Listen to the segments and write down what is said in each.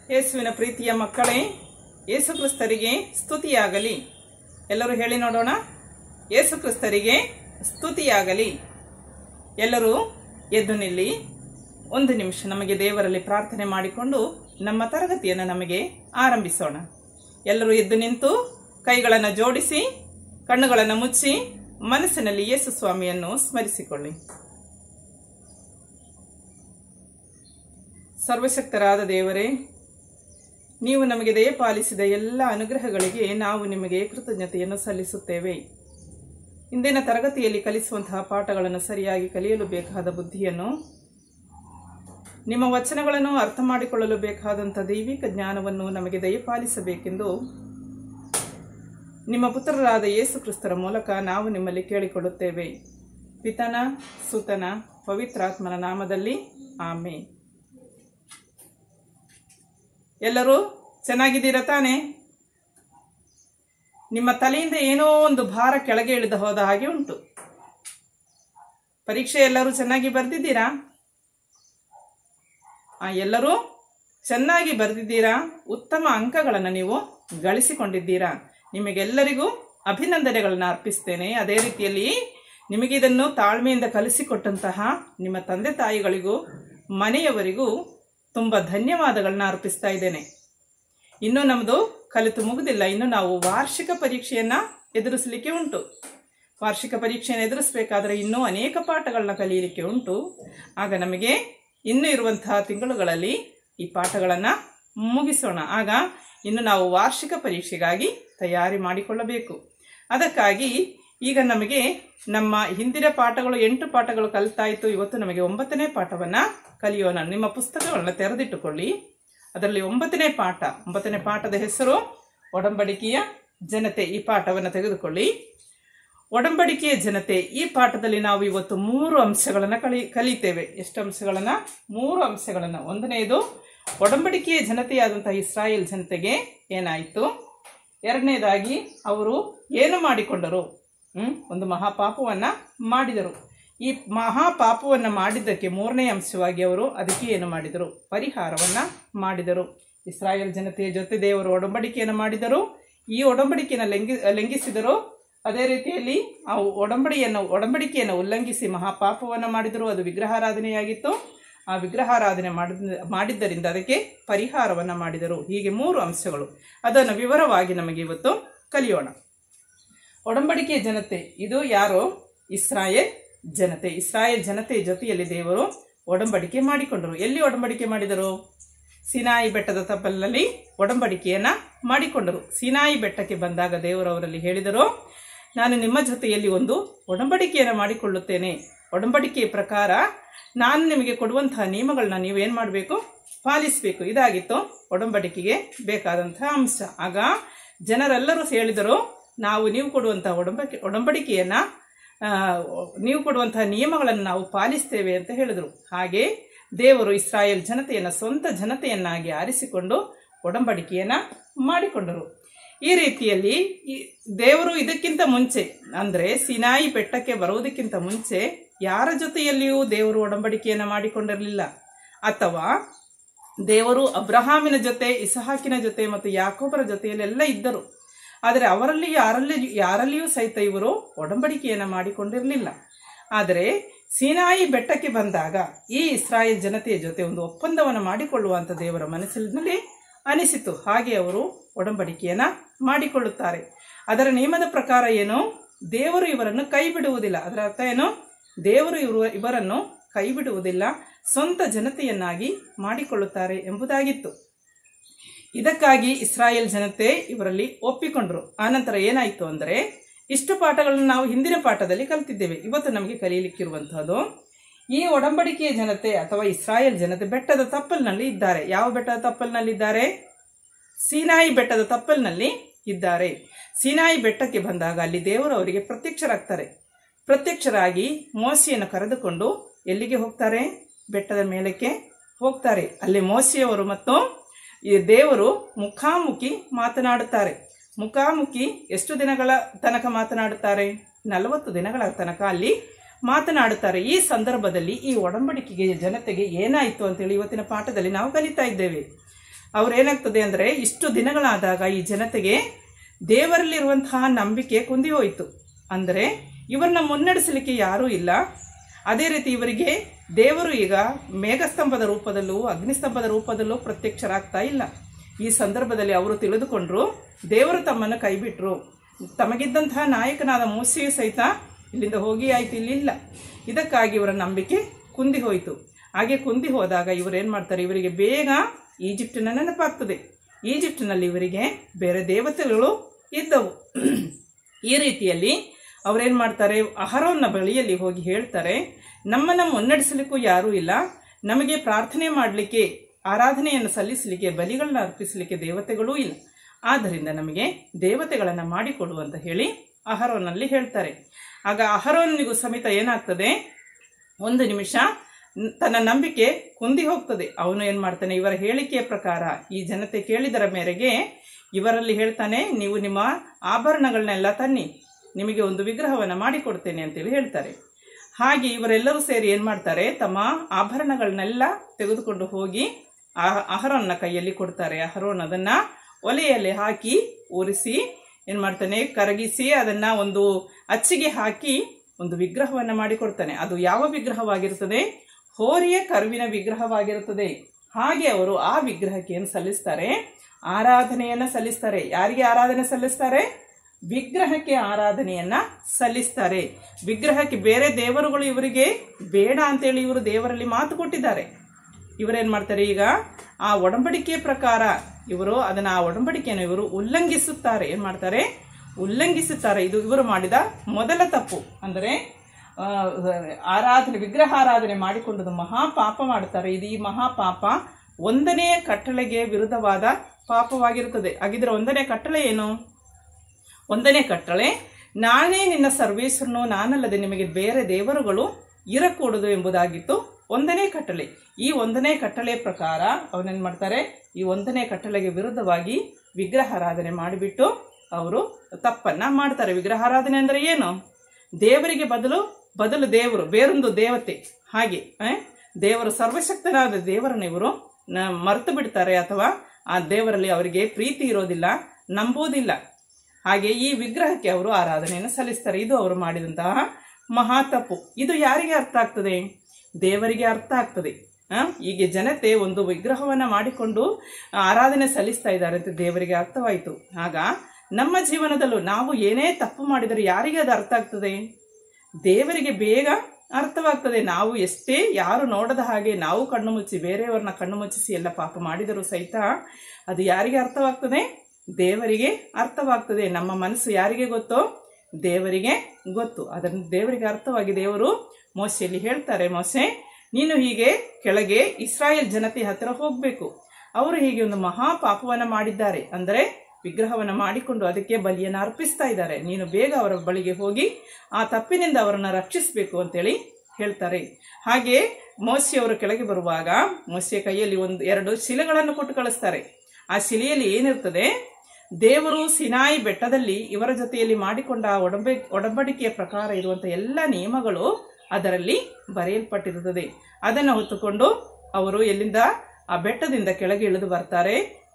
ಯೇಸುವಿನ ಪ್ರೀತಿಯ ಮಕ್ಕಳೇ, ಯೇಸು ಕ್ರಿಸ್ತರಿಗೆ ಸ್ತುತಿಯಾಗಲಿ. ಎಲ್ಲರೂ ಹೇಳಿ ನೋಡೋಣ. ಯೇಸು ಕ್ರಿಸ್ತರಿಗೆ ಸ್ತುತಿಯಾಗಲಿ. ಎಲ್ಲರೂ ಎದ್ದು ನಿಲ್ಲಿ. ಒಂದು ನಿಮಿಷ ನಮಗೆ ದೇವರಲ್ಲಿ ಪ್ರಾರ್ಥನೆ ಮಾಡಿಕೊಂಡು ನಮ್ಮ ತರಗತಿಯನ್ನು ನಮಗೆ ಆರಂಭಿಸೋಣ. ಎಲ್ಲರೂ ಎದ್ದು ನಿಂತು ಕೈಗಳನ್ನು ಜೋಡಿಸಿ ಕಣ್ಣುಗಳನ್ನು ಮುಚ್ಚಿ ಮನಸ್ಸಿನಲ್ಲಿ ಯೇಸು ಸ್ವಾಮಿಯನ್ನು ಸ್ಮರಿಸಿಕೊಳ್ಳಿ. ಸರ್ವಶಕ್ತರಾದ ದೇವರೇ, ನೀವು ನಮಗೆ ದಯಪಾಲಿಸಿದ ಎಲ್ಲ ಅನುಗ್ರಹಗಳಿಗೆ ನಾವು ನಿಮಗೆ ಕೃತಜ್ಞತೆಯನ್ನು ಸಲ್ಲಿಸುತ್ತೇವೆ. ಇಂದಿನ ತರಗತಿಯಲ್ಲಿ ಕಲಿಸುವಂತಹ ಪಾಠಗಳನ್ನು ಸರಿಯಾಗಿ ಕಲಿಯಲು ಬೇಕಾದ ಬುದ್ಧಿಯನ್ನು, ನಿಮ್ಮ ವಚನಗಳನ್ನು ಅರ್ಥ ಮಾಡಿಕೊಳ್ಳಲು ಬೇಕಾದಂಥ ದೈವಿಕ ಜ್ಞಾನವನ್ನು ನಮಗೆ ದಯಪಾಲಿಸಬೇಕೆಂದು ನಿಮ್ಮ ಪುತ್ರರಾದ ಯೇಸು ಕ್ರಿಸ್ತರ ಮೂಲಕ ನಾವು ನಿಮ್ಮಲ್ಲಿ ಕೇಳಿಕೊಳ್ಳುತ್ತೇವೆ. ಪಿತನ, ಸುತನ, ಪವಿತ್ರಾತ್ಮನ ನಾಮದಲ್ಲಿ ಆಮೇನ್. ಎಲ್ಲರೂ ಚೆನ್ನಾಗಿದ್ದೀರಾ ತಾನೆ? ನಿಮ್ಮ ತಲೆಯಿಂದ ಏನೋ ಒಂದು ಭಾರ ಕೆಳಗೆ ಇಳಿದು ಹೋದ ಹಾಗೆ ಉಂಟು. ಪರೀಕ್ಷೆ ಎಲ್ಲರೂ ಚೆನ್ನಾಗಿ ಬರೆದಿದ್ದೀರಾ? ಎಲ್ಲರೂ ಚೆನ್ನಾಗಿ ಬರೆದಿದ್ದೀರಾ. ಉತ್ತಮ ಅಂಕಗಳನ್ನು ನೀವು ಗಳಿಸಿಕೊಂಡಿದ್ದೀರಾ. ನಿಮಗೆಲ್ಲರಿಗೂ ಅಭಿನಂದನೆಗಳನ್ನು ಅರ್ಪಿಸ್ತೇನೆ. ಅದೇ ರೀತಿಯಲ್ಲಿ ನಿಮಗಿದನ್ನು ತಾಳ್ಮೆಯಿಂದ ಕಲಿಸಿಕೊಟ್ಟಂತಹ ನಿಮ್ಮ ತಂದೆ ತಾಯಿಗಳಿಗೂ ಮನೆಯವರಿಗೂ ತುಂಬ ಧನ್ಯವಾದಗಳನ್ನ ಅರ್ಪಿಸ್ತಾ ಇದ್ದೇನೆ. ಇನ್ನೂ ನಮ್ಮದು ಕಲಿತು ಮುಗುದಿಲ್ಲ. ಇನ್ನು ನಾವು ವಾರ್ಷಿಕ ಪರೀಕ್ಷೆಯನ್ನ ಎದುರಿಸಲಿಕ್ಕೆ ಉಂಟು. ವಾರ್ಷಿಕ ಪರೀಕ್ಷೆಯನ್ನು ಎದುರಿಸಬೇಕಾದ್ರೆ ಇನ್ನೂ ಅನೇಕ ಪಾಠಗಳನ್ನ ಕಲಿಯಲಿಕ್ಕೆ ಉಂಟು. ಆಗ ನಮಗೆ ಇನ್ನೂ ಇರುವಂತಹ ತಿಂಗಳುಗಳಲ್ಲಿ ಈ ಪಾಠಗಳನ್ನ ಮುಗಿಸೋಣ. ಆಗ ಇನ್ನು ನಾವು ವಾರ್ಷಿಕ ಪರೀಕ್ಷೆಗಾಗಿ ತಯಾರಿ ಮಾಡಿಕೊಳ್ಳಬೇಕು. ಅದಕ್ಕಾಗಿ ಈಗ ನಮಗೆ ನಮ್ಮ ಹಿಂದಿನ ಪಾಠಗಳು 8 ಪಾಠಗಳು ಕಲಿತಾಯಿತು. ಇವತ್ತು ನಮಗೆ 9ನೇ ಪಾಠವನ್ನ ಕಲಿಯೋಣ. ನಿಮ್ಮ ಪುಸ್ತಕಗಳನ್ನ ತೆರೆದಿಟ್ಟುಕೊಳ್ಳಿ. ಅದರಲ್ಲಿ 9ನೇ ಪಾಠದ ಹೆಸರು ಒಡಂಬಡಿಕೆಯ ಜನತೆ. ಈ ಪಾಠವನ್ನು ತೆಗೆದುಕೊಳ್ಳಿ. ಒಡಂಬಡಿಕೆಯ ಜನತೆ. ಈ ಪಾಠದಲ್ಲಿ ನಾವು ಇವತ್ತು 3 ಅಂಶಗಳನ್ನ ಕಲಿತೇವೆ. ಎಷ್ಟು ಅಂಶಗಳನ್ನ? 3 ಅಂಶಗಳನ್ನ. ಒಂದನೆಯದು, ಒಡಂಬಡಿಕೆಯ ಜನತೆಯಾದಂತಹ ಇಸ್ರಾಯೇಲ್ ಜನತೆಗೆ ಏನಾಯಿತು. ಎರಡನೇದಾಗಿ, ಅವರು ಏನು ಮಾಡಿಕೊಂಡರು? ಒಂದು ಮಹಾಪಾಪವನ್ನ ಮಾಡಿದರು. ಈ ಮಹಾಪಾಪವನ್ನ ಮಾಡಿದ್ದಕ್ಕೆ 3ನೇ ಅಂಶವಾಗಿ ಅವರು ಅದಕ್ಕೆ ಏನು ಮಾಡಿದರು? ಪರಿಹಾರವನ್ನ ಮಾಡಿದರು. ಇಸ್ರಾಯೇಲ್ ಜನತೆಯ ಜೊತೆ ದೇವರು ಒಡಂಬಡಿಕೆಯನ್ನು ಮಾಡಿದರು. ಈ ಒಡಂಬಡಿಕೆಯನ್ನು ಲಂಘಿಸಿದರು. ಅದೇ ರೀತಿಯಲ್ಲಿ ಆ ಒಡಂಬಡಿಕೆಯನ್ನು ಉಲ್ಲಂಘಿಸಿ ಮಹಾಪಾಪವನ್ನು ಮಾಡಿದರು. ಅದು ವಿಗ್ರಹಾರಾಧನೆಯಾಗಿತ್ತು. ಆ ವಿಗ್ರಹಾರಾಧನೆ ಮಾಡಿದ್ದರಿಂದ ಅದಕ್ಕೆ ಪರಿಹಾರವನ್ನ ಮಾಡಿದರು. ಹೀಗೆ 3 ಅಂಶಗಳು. ಅದನ್ನು ವಿವರವಾಗಿ ನಮಗೆ ಇವತ್ತು ಕಲಿಯೋಣ. ಒಡಂಬಡಿಕೆಯ ಜನತೆ ಇದು ಯಾರು? ಇಸ್ರಾಯೇಲ್ ಜನತೆ. ಇಸ್ರಾಯೇಲ್ ಜನತೆಯ ಜೊತೆಯಲ್ಲಿ ದೇವರು ಒಡಂಬಡಿಕೆ ಮಾಡಿಕೊಂಡರು. ಎಲ್ಲಿ ಒಡಂಬಡಿಕೆ ಮಾಡಿದರು? ಸಿನಾಯಿ ಬೆಟ್ಟದ ತಪ್ಪಲಿನಲ್ಲಿ ಒಡಂಬಡಿಕೆಯನ್ನ ಮಾಡಿಕೊಂಡರು. ಸಿನಾಯಿ ಬೆಟ್ಟಕ್ಕೆ ಬಂದಾಗ ದೇವರು ಅವರಲ್ಲಿ ಹೇಳಿದರು, ನಾನು ನಿಮ್ಮ ಜೊತೆಯಲ್ಲಿ ಒಂದು ಒಡಂಬಡಿಕೆಯನ್ನು ಮಾಡಿಕೊಳ್ಳುತ್ತೇನೆ. ಒಡಂಬಡಿಕೆಯ ಪ್ರಕಾರ ನಾನು ನಿಮಗೆ ಕೊಡುವಂತಹ ನಿಯಮಗಳನ್ನ ನೀವೇನ್ ಮಾಡಬೇಕು? ಪಾಲಿಸಬೇಕು. ಇದಾಗಿತ್ತು ಒಡಂಬಡಿಕೆಗೆ ಬೇಕಾದಂತಹ ಅಂಶ. ಆಗ ಜನರೆಲ್ಲರೂ ಹೇಳಿದರು, ನೀವು ಕೊಡುವಂತಹ ಒಡಂಬಡಿಕೆಯನ್ನ ನೀವು ಕೊಡುವಂತಹ ನಿಯಮಗಳನ್ನು ನಾವು ಪಾಲಿಸ್ತೇವೆ ಅಂತ ಹೇಳಿದರು. ಹಾಗೆ ದೇವರು ಇಸ್ರಾಯೇಲ್ ಜನತೆಯನ್ನ ಸ್ವಂತ ಜನತೆಯನ್ನಾಗಿ ಆರಿಸಿಕೊಂಡು ಒಡಂಬಡಿಕೆಯನ್ನ ಮಾಡಿಕೊಂಡರು. ಈ ರೀತಿಯಲ್ಲಿ ದೇವರು ಇದಕ್ಕಿಂತ ಮುಂಚೆ, ಅಂದ್ರೆ ಸಿನಾಯಿ ಬೆಟ್ಟಕ್ಕೆ ಬರುವುದಕ್ಕಿಂತ ಮುಂಚೆ ಯಾರ ಜೊತೆಯಲ್ಲಿಯೂ ದೇವರು ಒಡಂಬಡಿಕೆಯನ್ನ ಮಾಡಿಕೊಂಡಿರಲಿಲ್ಲ. ಅಥವಾ ದೇವರು ಅಬ್ರಹಾಮಿನ ಜೊತೆ, ಇಸಹಾಕಿನ ಜೊತೆ ಮತ್ತು ಯಾಕೋಬರ ಜೊತೆಯಲ್ಲೆಲ್ಲ ಇದ್ದರು. ಆದರೆ ಅವರಲ್ಲಿ ಯಾರಲ್ಲಿಯೂ ಸಹಿತ ಇವರು ಒಡಂಬಡಿಕೆಯನ್ನ ಮಾಡಿಕೊಂಡಿರಲಿಲ್ಲ. ಆದರೆ ಸಿನಾಯಿ ಬೆಟ್ಟಕ್ಕೆ ಬಂದಾಗ ಈ ಇಸ್ರಾಯೇಲ್ ಜನತೆಯ ಜೊತೆ ಒಂದು ಒಪ್ಪಂದವನ್ನು ಮಾಡಿಕೊಳ್ಳುವಂತ ದೇವರ ಮನಸ್ಸಿನಲ್ಲಿ ಅನಿಸಿತು. ಹಾಗೆ ಅವರು ಒಡಂಬಡಿಕೆಯನ್ನ ಮಾಡಿಕೊಳ್ಳುತ್ತಾರೆ. ಅದರ ನಿಯಮದ ಪ್ರಕಾರ ಏನು? ದೇವರು ಇವರನ್ನು ಕೈ ಬಿಡುವುದಿಲ್ಲ. ಅದರ ಅರ್ಥ ಏನು? ದೇವರು ಇವರನ್ನು ಕೈ ಬಿಡುವುದಿಲ್ಲ, ಸ್ವಂತ ಜನತೆಯನ್ನಾಗಿ ಮಾಡಿಕೊಳ್ಳುತ್ತಾರೆ ಎಂಬುದಾಗಿತ್ತು. ಇದಕ್ಕಾಗಿ ಇಸ್ರಾಯೇಲ್ ಜನತೆ ಇವರಲ್ಲಿ ಒಪ್ಪಿಕೊಂಡ್ರು. ಆನಂತರ ಏನಾಯ್ತು ಅಂದ್ರೆ, ಇಷ್ಟು ಪಾಠಗಳನ್ನು ನಾವು ಹಿಂದಿನ ಪಾಠದಲ್ಲಿ ಕಲಿತಿದ್ದೇವೆ. ಇವತ್ತು ನಮಗೆ ಕಲಿಯಲಿಕ್ಕಿರುವಂತಹದ್ದು, ಈ ಒಡಂಬಡಿಕೆಯ ಜನತೆ ಅಥವಾ ಇಸ್ರಾಯೇಲ್ ಜನತೆ ಬೆಟ್ಟದ ತಪ್ಪಲಿನಲ್ಲಿ ಇದ್ದಾರೆ. ಯಾವ ಬೆಟ್ಟದ ತಪ್ಪಲಿನಲ್ಲಿ ಇದ್ದಾರೆ? ಸಿನಾಯಿ ಬೆಟ್ಟದ ತಪ್ಪಲಿನಲ್ಲಿ ಇದ್ದಾರೆ. ಸಿನಾಯಿ ಬೆಟ್ಟಕ್ಕೆ ಬಂದಾಗ ಅಲ್ಲಿ ದೇವರು ಅವರಿಗೆ ಪ್ರತ್ಯಕ್ಷರಾಗ್ತಾರೆ. ಪ್ರತ್ಯಕ್ಷರಾಗಿ ಮೋಶೆಯನ್ನು ಕರೆದುಕೊಂಡು ಎಲ್ಲಿಗೆ ಹೋಗ್ತಾರೆ? ಬೆಟ್ಟದ ಮೇಲಕ್ಕೆ ಹೋಗ್ತಾರೆ. ಅಲ್ಲಿ ಮೋಶೆಯವರು ಮತ್ತು ಈ ದೇವರು ಮುಖಾಮುಖಿ ಮಾತನಾಡುತ್ತಾರೆ. ಮುಖಾಮುಖಿ ಎಷ್ಟು ದಿನಗಳ ತನಕ ಮಾತನಾಡುತ್ತಾರೆ? 40 ದಿನಗಳ ತನಕ ಅಲ್ಲಿ ಮಾತನಾಡುತ್ತಾರೆ. ಈ ಸಂದರ್ಭದಲ್ಲಿ ಈ ಒಡಂಬಡಿಕೆಗೆ ಜನತೆಗೆ ಏನಾಯಿತು ಅಂತೇಳಿ ಇವತ್ತಿನ ಪಾಠದಲ್ಲಿ ನಾವು ಕಲಿತಾ ಇದ್ದೇವೆ. ಅವ್ರೇನಾಗ್ತದೆ ಅಂದ್ರೆ ಇಷ್ಟು ದಿನಗಳಾದಾಗ ಈ ಜನತೆಗೆ ದೇವರಲ್ಲಿರುವಂತಹ ನಂಬಿಕೆ ಕುಂದಿ ಹೋಯಿತು. ಅಂದರೆ ಇವರನ್ನ ಮುನ್ನಡೆಸಲಿಕ್ಕೆ ಯಾರೂ ಇಲ್ಲ. ಅದೇ ರೀತಿ ಇವರಿಗೆ ದೇವರು ಈಗ ಮೇಘಸ್ತಂಭದ ರೂಪದಲ್ಲೂ ಅಗ್ನಿಸ್ತಂಭದ ರೂಪದಲ್ಲೂ ಪ್ರತ್ಯಕ್ಷರಾಗ್ತಾ ಇಲ್ಲ. ಈ ಸಂದರ್ಭದಲ್ಲಿ ಅವರು ತಿಳಿದುಕೊಂಡ್ರು ದೇವರು ತಮ್ಮನ್ನು ಕೈಬಿಟ್ರು. ತಮಗಿದ್ದಂತಹ ನಾಯಕನಾದ ಮೋಸೆಯು ಸಹಿತ ಇಲ್ಲಿಂದ ಹೋಗಿ ಆಯ್ತು, ಇಲ್ಲಿಲ್ಲ. ಇದಕ್ಕಾಗಿ ಇವರ ನಂಬಿಕೆ ಕುಂದಿ ಹೋಯಿತು. ಹಾಗೆ ಕುಂದಿ ಹೋದಾಗ ಇವರೇನ್ ಮಾಡ್ತಾರೆ, ಇವರಿಗೆ ಬೇಗ ಈಜಿಪ್ಟಿನ ನೆನಪಾಗ್ತದೆ. ಈಜಿಪ್ಟಿನಲ್ಲಿ ಇವರಿಗೆ ಬೇರೆ ದೇವತೆಗಳು ಇದ್ದವು. ಈ ರೀತಿಯಲ್ಲಿ ಅವರೇನ್ ಮಾಡ್ತಾರೆ, ಅಹರೋನ್ನ ಬಳಿಯಲ್ಲಿ ಹೋಗಿ ಹೇಳ್ತಾರೆ, ನಮ್ಮನ್ನ ಮುನ್ನಡೆಸಲಿಕ್ಕೂ ಯಾರೂ ಇಲ್ಲ, ನಮಗೆ ಪ್ರಾರ್ಥನೆ ಮಾಡಲಿಕ್ಕೆ, ಆರಾಧನೆಯನ್ನು ಸಲ್ಲಿಸಲಿಕ್ಕೆ, ಬಲಿಗಳನ್ನ ಅರ್ಪಿಸಲಿಕ್ಕೆ ದೇವತೆಗಳೂ ಇಲ್ಲ. ಆದ್ದರಿಂದ ನಮಗೆ ದೇವತೆಗಳನ್ನ ಮಾಡಿಕೊಡು ಅಂತ ಹೇಳಿ ಅಹರೋನಲ್ಲಿ ಹೇಳ್ತಾರೆ. ಆಗ ಅಹರೋನಿಗೂ ಸಮೇತ ಏನಾಗ್ತದೆ, ಒಂದು ನಿಮಿಷ ತನ್ನ ನಂಬಿಕೆ ಕುಂದಿ ಹೋಗ್ತದೆ. ಅವನು ಏನ್ ಮಾಡ್ತಾನೆ, ಇವರ ಹೇಳಿಕೆಯ ಪ್ರಕಾರ ಈ ಜನತೆ ಕೇಳಿದರ ಮೇರೆಗೆ ಇವರಲ್ಲಿ ಹೇಳ್ತಾನೆ, ನೀವು ನಿಮ್ಮ ಆಭರಣಗಳನ್ನೆಲ್ಲ ತನ್ನಿ, ನಿಮಗೆ ಒಂದು ವಿಗ್ರಹವನ್ನ ಮಾಡಿಕೊಡ್ತೇನೆ ಅಂತೇಳಿ ಹೇಳ್ತಾರೆ. ಹಾಗೆ ಇವರೆಲ್ಲರೂ ಸೇರಿ ಏನ್ ಮಾಡ್ತಾರೆ, ತಮ್ಮ ಆಭರಣಗಳನ್ನೆಲ್ಲ ತೆಗೆದುಕೊಂಡು ಹೋಗಿ ಅಹರೋನ್ನ ಕೈಯಲ್ಲಿ ಕೊಡ್ತಾರೆ. ಅಹರೋನ್ ಅದನ್ನ ಒಲೆಯಲ್ಲಿ ಹಾಕಿ ಉರಿಸಿ ಏನ್ ಮಾಡ್ತಾನೆ, ಕರಗಿಸಿ ಅದನ್ನ ಒಂದು ಅಚ್ಚಿಗೆ ಹಾಕಿ ಒಂದು ವಿಗ್ರಹವನ್ನ ಮಾಡಿಕೊಡ್ತಾನೆ. ಅದು ಯಾವ ವಿಗ್ರಹವಾಗಿರುತ್ತದೆ, ಹೋರಿಯ ಕರುವಿನ ವಿಗ್ರಹವಾಗಿರುತ್ತದೆ. ಹಾಗೆ ಅವರು ಆ ವಿಗ್ರಹಕ್ಕೆ ಏನು ಸಲ್ಲಿಸ್ತಾರೆ, ಆರಾಧನೆಯನ್ನ ಸಲ್ಲಿಸ್ತಾರೆ. ಯಾರಿಗೆ ಆರಾಧನೆ ಸಲ್ಲಿಸ್ತಾರೆ, ವಿಗ್ರಹಕ್ಕೆ ಆರಾಧನೆಯನ್ನ ಸಲ್ಲಿಸ್ತಾರೆ. ವಿಗ್ರಹಕ್ಕೆ ಬೇರೆ ದೇವರುಗಳು ಇವರಿಗೆ ಬೇಡ ಅಂತೇಳಿ ಇವರು ದೇವರಲ್ಲಿ ಮಾತು ಕೊಟ್ಟಿದ್ದಾರೆ. ಇವರೇನ್ ಮಾಡ್ತಾರೆ, ಈಗ ಆ ಒಡಂಬಡಿಕೆಯ ಪ್ರಕಾರ ಇವರು ಅದನ್ನ, ಆ ಒಡಂಬಡಿಕೆಯನ್ನು ಇವರು ಉಲ್ಲಂಘಿಸುತ್ತಾರೆ. ಏನ್ ಮಾಡ್ತಾರೆ, ಉಲ್ಲಂಘಿಸುತ್ತಾರೆ. ಇದು ಇವರು ಮಾಡಿದ ಮೊದಲ ತಪ್ಪು. ಅಂದರೆ ಆರಾಧನೆ, ವಿಗ್ರಹ ಆರಾಧನೆ ಮಾಡಿಕೊಂಡದ್ದು ಮಹಾಪಾಪ ಮಾಡುತ್ತಾರೆ. ಇದು ಈ ಮಹಾಪಾಪ 1ನೇ ಕಟ್ಟಳೆಗೆ ವಿರುದ್ಧವಾದ ಪಾಪವಾಗಿರುತ್ತದೆ. ಹಾಗಿದ್ರೆ 1ನೇ ಕಟ್ಟಳೆ ಏನು? 1ನೇ ಕಟ್ಟಳೆ, ನಾನೇ ನಿನ್ನ ಸರ್ವೇಶ್ವರನು, ನಾನಲ್ಲದೆ ನಿಮಗೆ ಬೇರೆ ದೇವರುಗಳು ಇರಕೂಡದು ಎಂಬುದಾಗಿತ್ತು 1ನೇ ಕಟ್ಟಳೆ. ಈ 1ನೇ ಕಟ್ಟಳೆಯ ಪ್ರಕಾರ ಅವನೇನ್ ಮಾಡ್ತಾರೆ, ಈ 1ನೇ ಕಟ್ಟಳೆಗೆ ವಿರುದ್ಧವಾಗಿ ವಿಗ್ರಹಾರಾಧನೆ ಮಾಡಿಬಿಟ್ಟು ಅವರು ತಪ್ಪನ್ನ ಮಾಡ್ತಾರೆ. ವಿಗ್ರಹಾರಾಧನೆ ಅಂದ್ರೆ ಏನು? ದೇವರಿಗೆ ಬದಲು ದೇವರು, ಬೇರೊಂದು ದೇವತೆ. ಹಾಗೆ ದೇವರು, ಸರ್ವಶಕ್ತನಾದ ದೇವರನ್ನು ಇವರು ಮರೆತು ಬಿಡ್ತಾರೆ, ಅಥವಾ ಆ ದೇವರಲ್ಲಿ ಅವರಿಗೆ ಪ್ರೀತಿ ಇರೋದಿಲ್ಲ, ನಂಬುವುದಿಲ್ಲ. ಹಾಗೆ ಈ ವಿಗ್ರಹಕ್ಕೆ ಅವರು ಆರಾಧನೆಯನ್ನು ಸಲ್ಲಿಸ್ತಾರೆ. ಇದು ಅವರು ಮಾಡಿದಂತಹ ಮಹಾ ತಪ್ಪು. ಇದು ಯಾರಿಗೆ ಅರ್ಥ ಆಗ್ತದೆ? ದೇವರಿಗೆ ಅರ್ಥ ಆಗ್ತದೆ. ಈಗ ಜನತೆ ಒಂದು ವಿಗ್ರಹವನ್ನ ಮಾಡಿಕೊಂಡು ಆರಾಧನೆ ಸಲ್ಲಿಸ್ತಾ ಇದ್ದಾರೆ ಅಂತ ದೇವರಿಗೆ ಅರ್ಥವಾಯಿತು. ಆಗ ನಮ್ಮ ಜೀವನದಲ್ಲೂ ನಾವು ಏನೇ ತಪ್ಪು ಮಾಡಿದರೆ ಯಾರಿಗೆ ಅದು ಅರ್ಥ ಆಗ್ತದೆ? ದೇವರಿಗೆ ಬೇಗ ಅರ್ಥವಾಗ್ತದೆ. ನಾವು ಎಷ್ಟೇ ಯಾರು ನೋಡದ ಹಾಗೆ ನಾವು ಕಣ್ಣು ಮುಚ್ಚಿ, ಬೇರೆಯವರನ್ನ ಕಣ್ಣು ಮುಚ್ಚಿಸಿ ಎಲ್ಲ ಪಾಪ ಮಾಡಿದರೂ ಸಹಿತ ಅದು ಯಾರಿಗೆ ಅರ್ಥವಾಗ್ತದೆ? ದೇವರಿಗೆ ಅರ್ಥವಾಗ್ತದೆ. ನಮ್ಮ ಮನಸ್ಸು ಯಾರಿಗೆ ಗೊತ್ತೋ? ದೇವರಿಗೆ ಗೊತ್ತು. ಅದನ್ನು ದೇವರಿಗೆ ಅರ್ಥವಾಗಿ ದೇವರು ಮೋಶೆಯಲ್ಲಿ ಹೇಳ್ತಾರೆ, ಮೋಶೆ, ನೀನು ಹೀಗೆ ಕೆಳಗೆ ಇಸ್ರಾಯೇಲ್ ಜನತೆ ಹತ್ತಿರ ಹೋಗ್ಬೇಕು. ಅವರು ಹೀಗೆ ಒಂದು ಮಹಾ ಪಾಪವನ್ನ ಮಾಡಿದ್ದಾರೆ, ಅಂದರೆ ವಿಗ್ರಹವನ್ನ ಮಾಡಿಕೊಂಡು ಅದಕ್ಕೆ ಬಲಿಯನ್ನು ಅರ್ಪಿಸ್ತಾ ಇದ್ದಾರೆ. ನೀನು ಬೇಗ ಅವರ ಬಳಿಗೆ ಹೋಗಿ ಆ ತಪ್ಪಿನಿಂದ ಅವರನ್ನ ರಕ್ಷಿಸಬೇಕು ಅಂತೇಳಿ ಹೇಳ್ತಾರೆ. ಹಾಗೆ ಮೋಶೆಯವರು ಕೆಳಗೆ ಬರುವಾಗ ಮೋಶೆ ಕೈಯಲ್ಲಿ 2 ಶಿಲೆಗಳನ್ನು ಕೊಟ್ಟು ಕಳಿಸ್ತಾರೆ. ಆ ಶಿಲೆಯಲ್ಲಿ ಏನಿರ್ತದೆ, ದೇವರು ಸಿನಾಯಿ ಬೆಟ್ಟದಲ್ಲಿ ಇವರ ಜೊತೆಯಲ್ಲಿ ಮಾಡಿಕೊಂಡ ಒಡಂಬಡಿಕೆಯ ಪ್ರಕಾರ ಇರುವಂತಹ ಎಲ್ಲ ನಿಯಮಗಳು ಅದರಲ್ಲಿ ಬರೆಯಲ್ಪಟ್ಟಿರುತ್ತದೆ. ಅದನ್ನು ಹೊತ್ತುಕೊಂಡು ಅವರು ಎಲ್ಲಿಂದ, ಆ ಬೆಟ್ಟದಿಂದ ಕೆಳಗೆ ಇಳಿದು ಬರ್ತಾರೆ.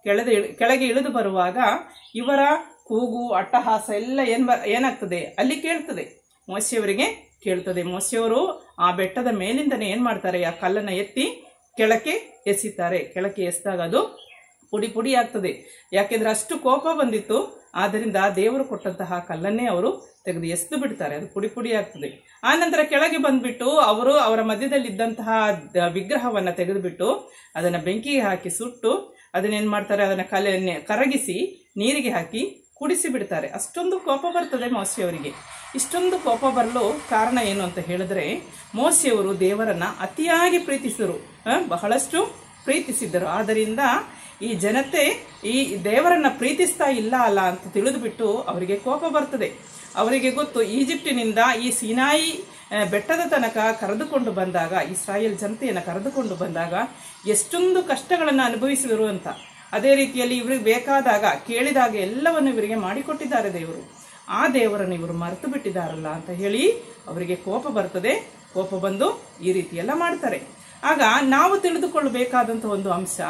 ಕೆಳಗೆ ಇಳಿದು ಬರುವಾಗ ಇವರ ಕೂಗು, ಅಟ್ಟಹಾಸ ಎಲ್ಲ ಏನಾಗ್ತದೆ ಅಲ್ಲಿ ಕೇಳ್ತದೆ, ಮೋಶೆಯವರಿಗೆ ಕೇಳ್ತದೆ. ಮೋಶೆಯವರು ಆ ಬೆಟ್ಟದ ಮೇಲಿಂದನೇ ಏನ್ ಮಾಡ್ತಾರೆ, ಆ ಕಲ್ಲನ್ನ ಎತ್ತಿ ಕೆಳಕ್ಕೆ ಎಸಿತಾರೆ. ಕೆಳಕ್ಕೆ ಎಸಿದಾಗ ಅದು ಪುಡಿ ಪುಡಿ ಆಗ್ತದೆ. ಯಾಕೆಂದ್ರೆ ಅಷ್ಟು ಕೋಪ ಬಂದಿತ್ತು. ಆದ್ದರಿಂದ ದೇವರು ಕೊಟ್ಟಂತಹ ಕಲ್ಲನ್ನೇ ಅವರು ತೆಗೆದು ಎಸೆದು ಬಿಡ್ತಾರೆ. ಅದು ಪುಡಿ ಪುಡಿ ಆಗ್ತದೆ. ಆ ನಂತರ ಕೆಳಗೆ ಬಂದ್ಬಿಟ್ಟು ಅವರು ಅವರ ಮಧ್ಯದಲ್ಲಿದ್ದಂತಹ ವಿಗ್ರಹವನ್ನ ತೆಗೆದುಬಿಟ್ಟು ಅದನ್ನ ಬೆಂಕಿಗೆ ಹಾಕಿ ಸುಟ್ಟು ಅದನ್ನೇನ್ ಮಾಡ್ತಾರೆ, ಅದನ್ನ ಕರಗಿಸಿ ನೀರಿಗೆ ಹಾಕಿ ಕುಡಿಸಿ ಬಿಡ್ತಾರೆ. ಅಷ್ಟೊಂದು ಕೋಪ ಬರ್ತದೆ ಮೋಶೆಯವರಿಗೆ. ಇಷ್ಟೊಂದು ಕೋಪ ಬರಲು ಕಾರಣ ಏನು ಅಂತ ಹೇಳಿದ್ರೆ, ಮೋಶೆಯವರು ದೇವರನ್ನ ಅತಿಯಾಗಿ ಪ್ರೀತಿಸಿದರು, ಬಹಳಷ್ಟು ಪ್ರೀತಿಸಿದ್ದರು. ಆದ್ದರಿಂದ ಈ ಜನತೆ ಈ ದೇವರನ್ನ ಪ್ರೀತಿಸ್ತಾ ಇಲ್ಲ ಅಲ್ಲ ಅಂತ ತಿಳಿದು ಬಿಟ್ಟು ಅವರಿಗೆ ಕೋಪ ಬರ್ತದೆ. ಅವರಿಗೆ ಗೊತ್ತು, ಈಜಿಪ್ಟಿನಿಂದ ಈ ಸಿನಾಯಿ ಬೆಟ್ಟದ ತನಕ ಕರೆದುಕೊಂಡು ಬಂದಾಗ, ಇಸ್ರಾಯೇಲ್ ಜನತೆಯನ್ನು ಕರೆದುಕೊಂಡು ಬಂದಾಗ ಎಷ್ಟೊಂದು ಕಷ್ಟಗಳನ್ನು ಅನುಭವಿಸಿದರು ಅಂತ. ಅದೇ ರೀತಿಯಲ್ಲಿ ಇವರಿಗೆ ಬೇಕಾದಾಗ, ಕೇಳಿದಾಗ ಎಲ್ಲವನ್ನು ಇವರಿಗೆ ಮಾಡಿಕೊಟ್ಟಿದ್ದಾರೆ ದೇವರು. ಆ ದೇವರನ್ನು ಇವರು ಮರೆತು ಬಿಟ್ಟಿದ್ದಾರಲ್ಲ ಅಂತ ಹೇಳಿ ಅವರಿಗೆ ಕೋಪ ಬರ್ತದೆ. ಕೋಪ ಬಂದು ಈ ರೀತಿ ಎಲ್ಲ ಮಾಡ್ತಾರೆ. ಆಗ ನಾವು ತಿಳಿದುಕೊಳ್ಳಬೇಕಾದಂತಹ ಒಂದು ಅಂಶ,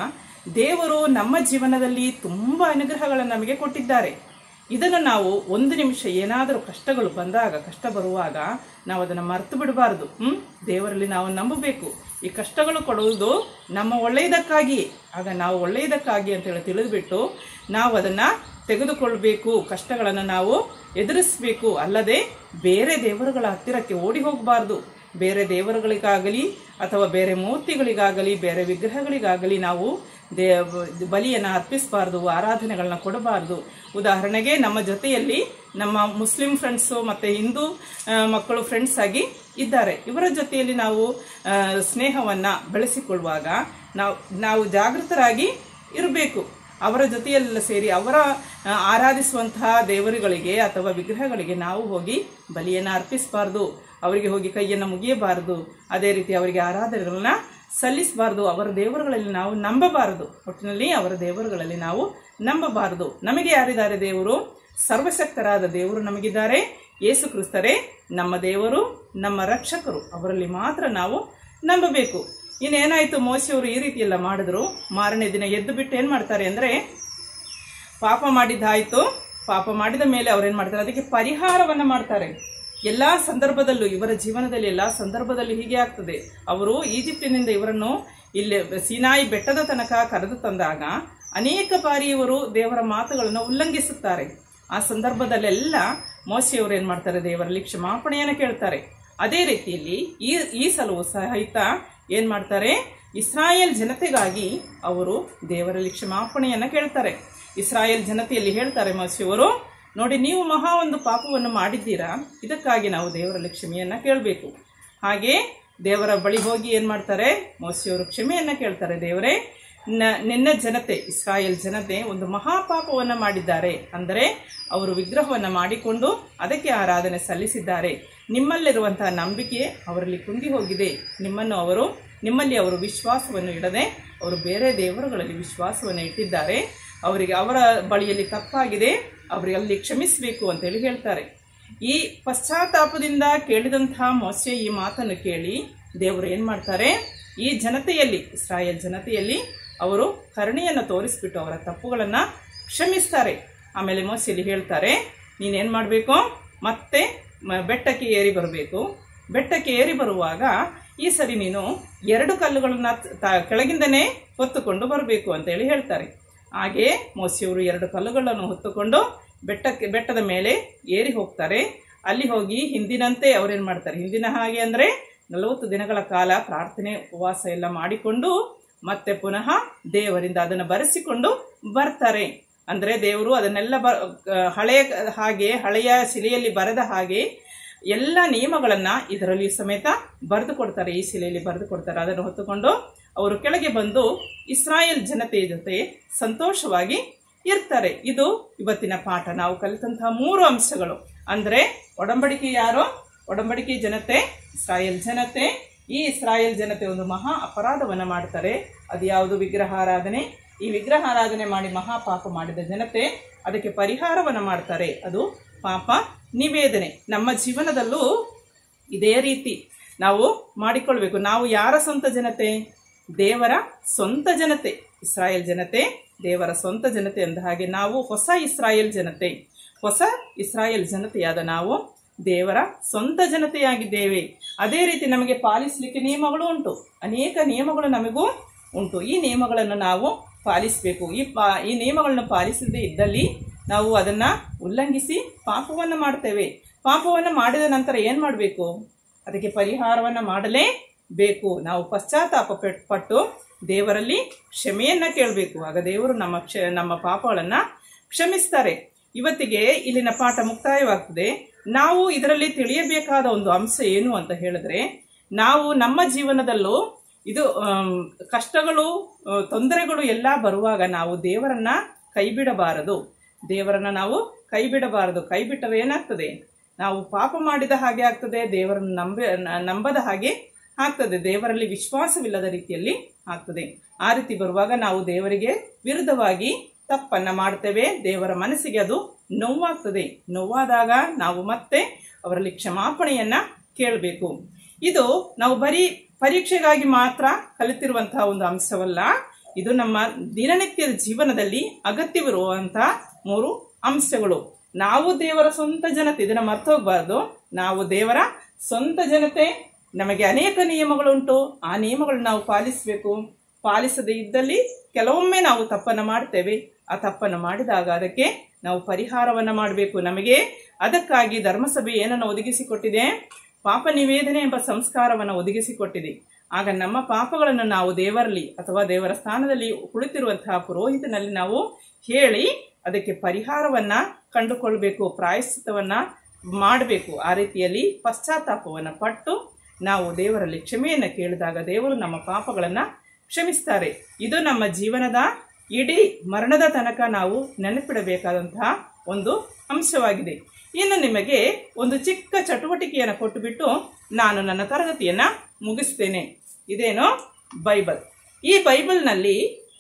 ದೇವರು ನಮ್ಮ ಜೀವನದಲ್ಲಿ ತುಂಬಾ ಅನುಗ್ರಹಗಳನ್ನು ನಮಗೆ ಕೊಟ್ಟಿದ್ದಾರೆ. ಇದನ್ನು ನಾವು ಒಂದು ನಿಮಿಷ ಏನಾದರೂ ಕಷ್ಟಗಳು ಬಂದಾಗ, ಕಷ್ಟ ಬರುವಾಗ ನಾವು ಅದನ್ನು ಮರೆತು ಬಿಡಬಾರದು. ದೇವರಲ್ಲಿ ನಾವು ನಂಬಬೇಕು. ಈ ಕಷ್ಟಗಳು ಕೊಡುವುದು ನಮ್ಮ ಒಳ್ಳೆಯದಕ್ಕಾಗಿಯೇ. ಆಗ ನಾವು ಒಳ್ಳೆಯದಕ್ಕಾಗಿ ಅಂತೇಳಿ ತಿಳಿದುಬಿಟ್ಟು ನಾವು ಅದನ್ನು ತೆಗೆದುಕೊಳ್ಬೇಕು. ಕಷ್ಟಗಳನ್ನು ನಾವು ಎದುರಿಸಬೇಕು. ಅಲ್ಲದೆ ಬೇರೆ ದೇವರುಗಳ ಹತ್ತಿರಕ್ಕೆ ಓಡಿ ಹೋಗಬಾರ್ದು. ಬೇರೆ ದೇವರುಗಳಿಗಾಗಲಿ ಅಥವಾ ಬೇರೆ ಮೂರ್ತಿಗಳಿಗಾಗಲಿ ಬೇರೆ ವಿಗ್ರಹಗಳಿಗಾಗಲಿ ನಾವು ಬಲಿಯನ್ನು ಅರ್ಪಿಸಬಾರ್ದು, ಆರಾಧನೆಗಳನ್ನ ಕೊಡಬಾರ್ದು. ಉದಾಹರಣೆಗೆ ನಮ್ಮ ಜೊತೆಯಲ್ಲಿ ನಮ್ಮ ಮುಸ್ಲಿಂ ಫ್ರೆಂಡ್ಸು ಮತ್ತು ಹಿಂದೂ ಮಕ್ಕಳು ಫ್ರೆಂಡ್ಸ್ ಆಗಿ ಇದ್ದಾರೆ. ಇವರ ಜೊತೆಯಲ್ಲಿ ನಾವು ಸ್ನೇಹವನ್ನು ಬೆಳೆಸಿಕೊಳ್ಳುವಾಗ ನಾವು ಜಾಗೃತರಾಗಿ ಇರಬೇಕು. ಅವರ ಜೊತೆಯೆಲ್ಲ ಸೇರಿ ಅವರ ಆರಾಧಿಸುವಂತಹ ದೇವರುಗಳಿಗೆ ಅಥವಾ ವಿಗ್ರಹಗಳಿಗೆ ನಾವು ಹೋಗಿ ಬಲಿಯನ್ನು ಅರ್ಪಿಸಬಾರ್ದು. ಅವರಿಗೆ ಹೋಗಿ ಕೈಯನ್ನು ಮುಗಿಯಬಾರದು. ಅದೇ ರೀತಿ ಅವರಿಗೆ ಆರಾಧನೆಗಳನ್ನ ಸಲ್ಲಿಸಬಾರದು. ಅವರ ದೇವರುಗಳಲ್ಲಿ ನಾವು ನಂಬಬಾರದು. ಒಟ್ಟಿನಲ್ಲಿ ಅವರ ದೇವರುಗಳಲ್ಲಿ ನಾವು ನಂಬಬಾರದು. ನಮಗೆ ಯಾರಿದ್ದಾರೆ? ದೇವರು, ಸರ್ವಶಕ್ತರಾದ ದೇವರು ನಮಗಿದ್ದಾರೆ. ಯೇಸು ಕ್ರಿಸ್ತರೇ ನಮ್ಮ ದೇವರು, ನಮ್ಮ ರಕ್ಷಕರು. ಅವರಲ್ಲಿ ಮಾತ್ರ ನಾವು ನಂಬಬೇಕು. ಇನ್ನೇನಾಯ್ತು, ಮೋಶೆಯವರು ಈ ರೀತಿ ಎಲ್ಲ ಮಾಡಿದ್ರು. ಮಾರನೇ ದಿನ ಎದ್ದು ಬಿಟ್ಟು ಏನ್ ಮಾಡ್ತಾರೆ ಅಂದ್ರೆ, ಪಾಪ ಮಾಡಿದ್ದಾಯ್ತು. ಪಾಪ ಮಾಡಿದ ಮೇಲೆ ಅವ್ರೇನ್ ಮಾಡ್ತಾರೆ? ಅದಕ್ಕೆ ಪರಿಹಾರವನ್ನ ಮಾಡ್ತಾರೆ. ಎಲ್ಲಾ ಸಂದರ್ಭದಲ್ಲೂ, ಇವರ ಜೀವನದಲ್ಲಿ ಎಲ್ಲಾ ಸಂದರ್ಭದಲ್ಲಿ ಹೀಗೆ ಆಗ್ತದೆ. ಅವರು ಈಜಿಪ್ಟಿನಿಂದ ಇವರನ್ನು ಇಲ್ಲಿ ಸೀನಾಯಿ ಬೆಟ್ಟದ ತನಕ ಕರೆದು ತಂದಾಗ ಅನೇಕ ಬಾರಿ ಇವರು ದೇವರ ಮಾತುಗಳನ್ನು ಉಲ್ಲಂಘಿಸುತ್ತಾರೆ. ಆ ಸಂದರ್ಭದಲ್ಲೆಲ್ಲ ಮೋಶೆಯವರು ಏನ್ ಮಾಡ್ತಾರೆ? ದೇವರಲ್ಲಿ ಕ್ಷಮಾಪಣೆಯನ್ನು ಕೇಳ್ತಾರೆ. ಅದೇ ರೀತಿಯಲ್ಲಿ ಈ ಸಲವೂ ಸಹಿತ ಏನ್ ಮಾಡ್ತಾರೆ? ಇಸ್ರಾಯೇಲ್ ಜನತೆಗಾಗಿ ಅವರು ದೇವರಲ್ಲಿ ಕ್ಷಮಾಪಣೆಯನ್ನ ಕೇಳ್ತಾರೆ. ಇಸ್ರಾಯೇಲ್ ಜನತೆಯಲ್ಲಿ ಹೇಳ್ತಾರೆ ಮೋಶೆಯವರು, ನೋಡಿ, ನೀವು ಮಹಾ ಒಂದು ಪಾಪವನ್ನು ಮಾಡಿದ್ದೀರಾ, ಇದಕ್ಕಾಗಿ ನಾವು ದೇವರಲ್ಲಿ ಕ್ಷಮೆಯನ್ನ ಕೇಳಬೇಕು. ಹಾಗೆ ದೇವರ ಬಳಿ ಹೋಗಿ ಏನ್ ಮಾಡ್ತಾರೆ? ಮೋಶೆಯವರು ಕ್ಷಮೆಯನ್ನ ಕೇಳ್ತಾರೆ. ದೇವರೇ, ನಿನ್ನ ಜನತೆ, ಇಸ್ರಾಯೇಲ್ ಜನತೆ ಒಂದು ಮಹಾಪಾಪವನ್ನ ಮಾಡಿದ್ದಾರೆ. ಅಂದರೆ ಅವರು ವಿಗ್ರಹವನ್ನ ಮಾಡಿಕೊಂಡು ಅದಕ್ಕೆ ಆರಾಧನೆ ಸಲ್ಲಿಸಿದ್ದಾರೆ. ನಿಮ್ಮಲ್ಲಿರುವಂತಹ ನಂಬಿಕೆ ಅವರಲ್ಲಿ ಕುಂದಿ ಹೋಗಿದೆ. ನಿಮ್ಮಲ್ಲಿ ಅವರು ವಿಶ್ವಾಸವನ್ನು ಇಡದೆ ಅವರು ಬೇರೆ ದೇವರುಗಳಲ್ಲಿ ವಿಶ್ವಾಸವನ್ನು ಇಟ್ಟಿದ್ದಾರೆ. ಅವರಿಗೆ ಅವರ ಬಳಿಯಲ್ಲಿ ತಪ್ಪಾಗಿದೆ, ಅವರಲ್ಲಿ ಕ್ಷಮಿಸಬೇಕು ಅಂತೇಳಿ ಹೇಳ್ತಾರೆ. ಈ ಪಶ್ಚಾತ್ತಾಪದಿಂದ ಕೇಳಿದಂತಹ ಮೋಶೆ ಈ ಮಾತನ್ನು ಕೇಳಿ ದೇವರು ಏನ್ ಮಾಡ್ತಾರೆ? ಈ ಜನತೆಯಲ್ಲಿ, ಇಸ್ರಾಯೇಲ್ ಜನತೆಯಲ್ಲಿ ಅವರು ಕರುಣೆಯನ್ನು ತೋರಿಸ್ಬಿಟ್ಟು ಅವರ ತಪ್ಪುಗಳನ್ನ ಕ್ಷಮಿಸ್ತಾರೆ. ಆಮೇಲೆ ಮೋಶೆಯಲ್ಲಿ ಹೇಳ್ತಾರೆ, ನೀನೇನ್ ಮಾಡಬೇಕು? ಮತ್ತೆ ಬೆಟ್ಟಕ್ಕೆ ಏರಿ ಬರಬೇಕು. ಬೆಟ್ಟಕ್ಕೆ ಏರಿ ಬರುವಾಗ ಈ ಸರಿ ನೀನು 2 ಕಲ್ಲುಗಳನ್ನ ಕೆಳಗಿಂದನೇ ಹೊತ್ತುಕೊಂಡು ಬರಬೇಕು ಅಂತೇಳಿ ಹೇಳ್ತಾರೆ. ಹಾಗೆ ಮೋಶೆಯವರು 2 ಕಲ್ಲುಗಳನ್ನು ಹೊತ್ತುಕೊಂಡು ಬೆಟ್ಟದ ಮೇಲೆ ಏರಿ ಹೋಗ್ತಾರೆ. ಅಲ್ಲಿ ಹೋಗಿ ಹಿಂದಿನಂತೆ ಅವ್ರೇನ್ ಮಾಡ್ತಾರೆ? ಹಿಂದಿನ ಹಾಗೆ ಅಂದ್ರೆ 40 ದಿನಗಳ ಕಾಲ ಪ್ರಾರ್ಥನೆ ಉಪವಾಸ ಎಲ್ಲ ಮಾಡಿಕೊಂಡು ಮತ್ತೆ ಪುನಃ ದೇವರಿಂದ ಅದನ್ನು ಬರೆಸಿಕೊಂಡು ಬರ್ತಾರೆ. ಅಂದ್ರೆ ದೇವರು ಅದನ್ನೆಲ್ಲ ಹಳೆಯ ಶಿಲೆಯಲ್ಲಿ ಬರೆದ ಹಾಗೆ ಎಲ್ಲ ನಿಯಮಗಳನ್ನ ಇದರಲ್ಲಿ ಸಮೇತ ಬರೆದು ಕೊಡ್ತಾರೆ. ಈ ಶಿಲೆಯಲ್ಲಿ ಬರೆದು ಕೊಡ್ತಾರೆ. ಅದನ್ನು ಹೊತ್ತುಕೊಂಡು ಅವರು ಕೆಳಗೆ ಬಂದು ಇಸ್ರಾಯೇಲ್ ಜನತೆಯ ಜೊತೆ ಸಂತೋಷವಾಗಿ ಇರ್ತಾರೆ. ಇದು ಇವತ್ತಿನ ಪಾಠ. ನಾವು ಕಲಿತಂತಹ 3 ಅಂಶಗಳು. ಅಂದ್ರೆ ಒಡಂಬಡಿಕೆ ಯಾರು? ಒಡಂಬಡಿಕೆ ಜನತೆ, ಇಸ್ರಾಯೇಲ್ ಜನತೆ. ಈ ಇಸ್ರಾಯೇಲ್ ಜನತೆ ಒಂದು ಮಹಾ ಅಪರಾಧವನ್ನ ಮಾಡ್ತಾರೆ. ಅದು ಯಾವುದು? ವಿಗ್ರಹಾರಾಧನೆ. ಈ ವಿಗ್ರಹಾರಾಧನೆ ಮಾಡಿ ಮಹಾಪಾಪ ಮಾಡಿದ ಜನತೆ ಅದಕ್ಕೆ ಪರಿಹಾರವನ್ನ ಮಾಡ್ತಾರೆ. ಅದು ಪಾಪ ನಿವೇದನೆ. ನಮ್ಮ ಜೀವನದಲ್ಲೂ ಇದೇ ರೀತಿ ನಾವು ಮಾಡಿಕೊಳ್ಬೇಕು. ನಾವು ಯಾರ ಸ್ವಂತ ಜನತೆ? ದೇವರ ಸ್ವಂತ ಜನತೆ. ಇಸ್ರಾಯೇಲ್ ಜನತೆ ದೇವರ ಸ್ವಂತ ಜನತೆ ಅಂದ ಹಾಗೆ ನಾವು ಹೊಸ ಇಸ್ರಾಯೇಲ್ ಜನತೆ. ಹೊಸ ಇಸ್ರಾಯೇಲ್ ಜನತೆಯಾದ ನಾವು ದೇವರ ಸ್ವಂತ ಜನತೆಯಾಗಿದ್ದೇವೆ. ಅದೇ ರೀತಿ ನಮಗೆ ಪಾಲಿಸಲಿಕ್ಕೆ ನಿಯಮಗಳು ಉಂಟು. ಅನೇಕ ನಿಯಮಗಳು ನಮಗೂ ಉಂಟು. ಈ ನಿಯಮಗಳನ್ನು ನಾವು ಪಾಲಿಸಬೇಕು. ಈ ನಿಯಮಗಳನ್ನು ಪಾಲಿಸದೇ ಇದ್ದಲ್ಲಿ ನಾವು ಅದನ್ನ ಉಲ್ಲಂಘಿಸಿ ಪಾಪವನ್ನು ಮಾಡ್ತೇವೆ. ಪಾಪವನ್ನು ಮಾಡಿದ ನಂತರ ಏನ್ ಮಾಡಬೇಕು? ಅದಕ್ಕೆ ಪರಿಹಾರವನ್ನ ಮಾಡಲೇಬೇಕು. ನಾವು ಪಶ್ಚಾತ್ತಾಪ ಪಟ್ಟು ದೇವರಲ್ಲಿ ಕ್ಷಮೆಯನ್ನ ಕೇಳಬೇಕು. ಆಗ ದೇವರು ನಮ್ಮ ಪಾಪಗಳನ್ನ ಕ್ಷಮಿಸ್ತಾರೆ. ಇವತ್ತಿಗೆ ಇಲ್ಲಿನ ಪಾಠ ಮುಕ್ತಾಯವಾಗ್ತದೆ. ನಾವು ಇದರಲ್ಲಿ ತಿಳಿಯಬೇಕಾದ ಒಂದು ಅಂಶ ಏನು ಅಂತ ಹೇಳಿದ್ರೆ, ನಾವು ನಮ್ಮ ಜೀವನದಲ್ಲೂ ಇದು ಕಷ್ಟಗಳು, ತೊಂದರೆಗಳು ಎಲ್ಲ ಬರುವಾಗ ನಾವು ದೇವರನ್ನ ಕೈ ಬಿಡಬಾರದು. ಕೈ ಬಿಟ್ಟರೆ ಏನಾಗ್ತದೆ? ನಾವು ಪಾಪ ಮಾಡಿದ ಹಾಗೆ ಆಗ್ತದೆ. ದೇವರನ್ನು ನಂಬದ ಹಾಗೆ ಆಗ್ತದೆ. ದೇವರಲ್ಲಿ ವಿಶ್ವಾಸವಿಲ್ಲದ ರೀತಿಯಲ್ಲಿ ಆಗ್ತದೆ. ಆ ರೀತಿ ಬರುವಾಗ ನಾವು ದೇವರಿಗೆ ವಿರುದ್ಧವಾಗಿ ತಪ್ಪನ್ನ ಮಾಡ್ತೇವೆ. ದೇವರ ಮನಸ್ಸಿಗೆ ಅದು ನೋವಾಗ್ತದೆ. ನೋವಾದಾಗ ನಾವು ಮತ್ತೆ ಅವರಲ್ಲಿ ಕ್ಷಮಾಪಣೆಯನ್ನ ಕೇಳಬೇಕು. ಇದು ನಾವು ಬರೀ ಪರೀಕ್ಷೆಗಾಗಿ ಮಾತ್ರ ಕಲಿತಿರುವಂತಹ ಒಂದು ಅಂಶವಲ್ಲ. ಇದು ನಮ್ಮ ದಿನನಿತ್ಯದ ಜೀವನದಲ್ಲಿ ಅಗತ್ಯವಿರುವಂತಹ 3 ಅಂಶಗಳು. ನಾವು ದೇವರ ಸ್ವಂತ ಜನತೆ, ಇದನ್ನ ಮರ್ತೋಗ್ಬಾರ್ದು. ನಾವು ದೇವರ ಸ್ವಂತ ಜನತೆ. ನಮಗೆ ಅನೇಕ ನಿಯಮಗಳುಂಟು. ಆ ನಿಯಮಗಳನ್ನು ನಾವು ಪಾಲಿಸಬೇಕು. ಪಾಲಿಸದೇ ಇದ್ದಲ್ಲಿ ಕೆಲವೊಮ್ಮೆ ನಾವು ತಪ್ಪನ್ನು ಮಾಡ್ತೇವೆ. ಆ ತಪ್ಪನ್ನು ಮಾಡಿದಾಗ ಅದಕ್ಕೆ ನಾವು ಪರಿಹಾರವನ್ನ ಮಾಡಬೇಕು. ನಮಗೆ ಅದಕ್ಕಾಗಿ ಧರ್ಮಸಭೆ ಏನನ್ನು ಒದಗಿಸಿಕೊಟ್ಟಿದೆ? ಪಾಪ ನಿವೇದನೆ ಎಂಬ ಸಂಸ್ಕಾರವನ್ನು ಒದಗಿಸಿಕೊಟ್ಟಿದೆ. ಆಗ ನಮ್ಮ ಪಾಪಗಳನ್ನು ನಾವು ದೇವರಲ್ಲಿ ಅಥವಾ ದೇವರ ಸ್ಥಾನದಲ್ಲಿ ಕುಳಿತಿರುವಂತಹ ಪುರೋಹಿತನಲ್ಲಿ ನಾವು ಹೇಳಿ ಅದಕ್ಕೆ ಪರಿಹಾರವನ್ನ ಕಂಡುಕೊಳ್ಬೇಕು, ಪ್ರಾಯಶ್ಚಿತ್ತವನ್ನ ಮಾಡಬೇಕು. ಆ ರೀತಿಯಲ್ಲಿ ಪಶ್ಚಾತ್ತಾಪವನ್ನು ಪಟ್ಟು ನಾವು ದೇವರಲ್ಲಿ ಕ್ಷಮೆಯನ್ನು ಕೇಳಿದಾಗ ದೇವರು ನಮ್ಮ ಪಾಪಗಳನ್ನ ಕ್ಷಮಿಸ್ತಾರೆ. ಇದು ನಮ್ಮ ಜೀವನದ ಇಡೀ ಮರಣದ ತನಕ ನಾವು ನೆನಪಿಡಬೇಕಾದಂತಹ ಒಂದು ಅಂಶವಾಗಿದೆ. ಇನ್ನು ನಿಮಗೆ ಒಂದು ಚಿಕ್ಕ ಚಟುವಟಿಕೆಯನ್ನು ಕೊಟ್ಟುಬಿಟ್ಟು ನಾನು ನನ್ನ ತರಗತಿಯನ್ನ ಮುಗಿಸ್ತೇನೆ. ಇದೇನು? ಬೈಬಲ್. ಈ ಬೈಬಲ್ನಲ್ಲಿ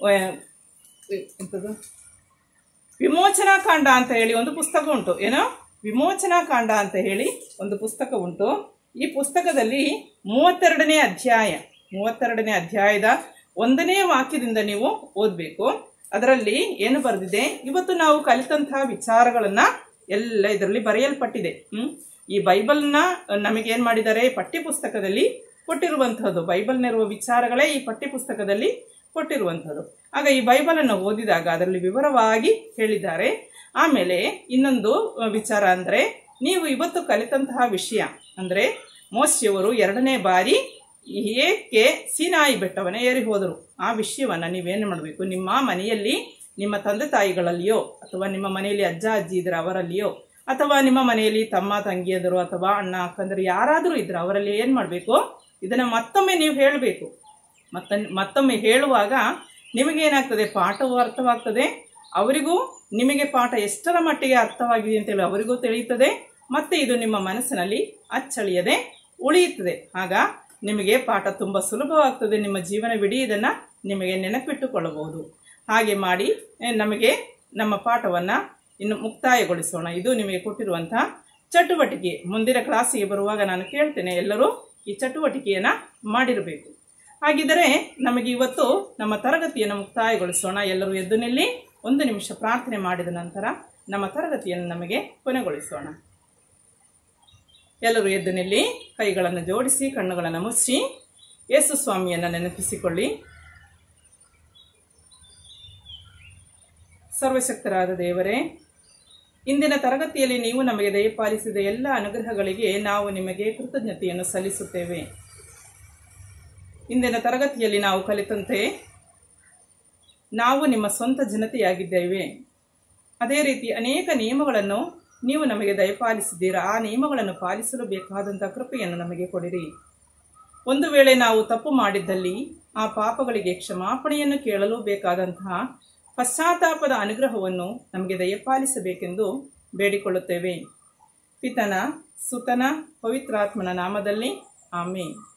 ವಿಮೋಚನಾ ಕಾಂಡ ಅಂತ ಹೇಳಿ ಒಂದು ಪುಸ್ತಕ ಉಂಟು. ಏನೋ ವಿಮೋಚನಾ ಕಾಂಡ ಅಂತ ಹೇಳಿ ಒಂದು ಪುಸ್ತಕ ಉಂಟು. ಈ ಪುಸ್ತಕದಲ್ಲಿ 32ನೇ ಅಧ್ಯಾಯದ 1ನೇ ವಾಕ್ಯದಿಂದ ನೀವು ಓದಬೇಕು. ಅದರಲ್ಲಿ ಏನು ಬರೆದಿದೆ? ಇವತ್ತು ನಾವು ಕಲಿತಂತಹ ವಿಚಾರಗಳನ್ನ ಎಲ್ಲ ಇದರಲ್ಲಿ ಬರೆಯಲ್ಪಟ್ಟಿದೆ. ಈ ಬೈಬಲ್ನ ನಮಗೆ ಏನ್ ಮಾಡಿದ್ದಾರೆ? ಪಠ್ಯ ಪುಸ್ತಕದಲ್ಲಿ ಕೊಟ್ಟಿರುವಂತಹದ್ದು. ಬೈಬಲ್ನಿರುವ ವಿಚಾರಗಳೇ ಈ ಪಠ್ಯ ಪುಸ್ತಕದಲ್ಲಿ ಕೊಟ್ಟಿರುವಂತಹದ್ದು. ಆಗ ಈ ಬೈಬಲ್ ಅನ್ನು ಓದಿದಾಗ ಅದರಲ್ಲಿ ವಿವರವಾಗಿ ಹೇಳಿದ್ದಾರೆ. ಆಮೇಲೆ ಇನ್ನೊಂದು ವಿಚಾರ ಅಂದ್ರೆ, ನೀವು ಇವತ್ತು ಕಲಿತಂತಹ ವಿಷಯ ಅಂದ್ರೆ ಮೋಶೆಯವರು 2ನೇ ಬಾರಿ ಏಕೆ ಸೀನಾಯಿ ಬೆಟ್ಟವನ್ನ ಏರಿ ಹೋದರು. ಆ ವಿಷಯವನ್ನ ನೀವೇನು ಮಾಡಬೇಕು? ನಿಮ್ಮ ಮನೆಯಲ್ಲಿ ನಿಮ್ಮ ತಂದೆ ತಾಯಿಗಳಲ್ಲಿಯೋ ಅಥವಾ ನಿಮ್ಮ ಮನೆಯಲ್ಲಿ ಅಜ್ಜ ಅಜ್ಜಿ ಇದ್ರೆ ಅವರಲ್ಲಿಯೋ ಅಥವಾ ನಿಮ್ಮ ಮನೆಯಲ್ಲಿ ತಮ್ಮ ತಂಗಿಯದರು ಅಥವಾ ಅಣ್ಣ ಅಕ್ಕಂದರು ಯಾರಾದರೂ ಇದ್ರೆ ಅವರಲ್ಲಿ ಏನ್ ಮಾಡಬೇಕು? ಇದನ್ನ ಮತ್ತೊಮ್ಮೆ ನೀವು ಹೇಳಬೇಕು. ಮತ್ತೊಮ್ಮೆ ಹೇಳುವಾಗ ನಿಮಗೇನಾಗ್ತದೆ? ಪಾಠವು ಅರ್ಥವಾಗ್ತದೆ. ಅವರಿಗೂ ನಿಮಗೆ ಪಾಠ ಎಷ್ಟರ ಮಟ್ಟಿಗೆ ಅರ್ಥವಾಗಿದೆ ಅಂತೇಳಿ ಅವರಿಗೂ ತಿಳಿಯುತ್ತದೆ. ಮತ್ತೆ ಇದು ನಿಮ್ಮ ಮನಸ್ಸಿನಲ್ಲಿ ಅಚ್ಚಳಿಯದೆ ಉಳಿಯುತ್ತದೆ. ಆಗ ನಿಮಗೆ ಪಾಠ ತುಂಬಾ ಸುಲಭವಾಗ್ತದೆ. ನಿಮ್ಮ ಜೀವನವಿಡೀ ಇದನ್ನ ನಿಮಗೆ ನೆನಪಿಟ್ಟುಕೊಳ್ಳಬಹುದು. ಹಾಗೆ ಮಾಡಿ ನಮಗೆ ನಮ್ಮ ಪಾಠವನ್ನ ಇನ್ನು ಮುಕ್ತಾಯಗೊಳಿಸೋಣ. ಇದು ನಿಮಗೆ ಕೊಟ್ಟಿರುವಂತಹ ಚಟುವಟಿಕೆ. ಮುಂದಿನ ಕ್ಲಾಸಿಗೆ ಬರುವಾಗ ನಾನು ಕೇಳ್ತೇನೆ, ಎಲ್ಲರೂ ಈ ಚಟುವಟಿಕೆಯನ್ನ ಮಾಡಿರಬೇಕು. ಹಾಗಿದ್ದರೆ ನಮಗೆ ಇವತ್ತು ನಮ್ಮ ತರಗತಿಯನ್ನು ಮುಕ್ತಾಯಗೊಳಿಸೋಣ. ಎಲ್ಲರೂ ಎದ್ದು ನಿಲ್ಲಿ. 1 ನಿಮಿಷ ಪ್ರಾರ್ಥನೆ ಮಾಡಿದ ನಂತರ ನಮ್ಮ ತರಗತಿಯನ್ನು ನಮಗೆ ಕೊನೆಗೊಳಿಸೋಣ. ಎಲ್ಲರೂ ಎದ್ದು ನಿಲ್ಲಿ. ಕೈಗಳನ್ನು ಜೋಡಿಸಿ ಕಣ್ಣುಗಳನ್ನು ಮುಚ್ಚಿ ಯೇಸು ಸ್ವಾಮಿಯನ್ನು ನೆನಪಿಸಿಕೊಳ್ಳಿ. ಸರ್ವಶಕ್ತರಾದ ದೇವರೇ, ಇಂದಿನ ತರಗತಿಯಲ್ಲಿ ನೀವು ನಮಗೆ ದಯಪಾಲಿಸಿದ ಎಲ್ಲ ಅನುಗ್ರಹಗಳಿಗೆ ನಾವು ನಿಮಗೆ ಕೃತಜ್ಞತೆಯನ್ನು ಸಲ್ಲಿಸುತ್ತೇವೆ. ಇಂದಿನ ತರಗತಿಯಲ್ಲಿ ನಾವು ಕಲಿತಂತೆ ನಾವು ನಿಮ್ಮ ಸ್ವಂತ ಜನತೆಯಾಗಿದ್ದೇವೆ. ಅದೇ ರೀತಿ ಅನೇಕ ನಿಯಮಗಳನ್ನು ನೀವು ನಮಗೆ ದಯಪಾಲಿಸಿದ್ದೀರಾ. ಆ ನಿಯಮಗಳನ್ನು ಪಾಲಿಸಲು ಬೇಕಾದಂತಹ ಕೃಪೆಯನ್ನು ನಮಗೆ ಕೊಡಿರಿ. ಒಂದು ವೇಳೆ ನಾವು ತಪ್ಪು ಮಾಡಿದ್ದಲ್ಲಿ ಆ ಪಾಪಗಳಿಗೆ ಕ್ಷಮಾಪಣೆಯನ್ನು ಕೇಳಲು ಬೇಕಾದಂತಹ ಪಶ್ಚಾತ್ತಾಪದ ಅನುಗ್ರಹವನ್ನು ನಮಗೆ ದಯಪಾಲಿಸಬೇಕೆಂದು ಬೇಡಿಕೊಳ್ಳುತ್ತೇವೆ. ಪಿತನ, ಸುತನ, ಪವಿತ್ರಾತ್ಮನ ನಾಮದಲ್ಲಿ ಆಮೆನ್.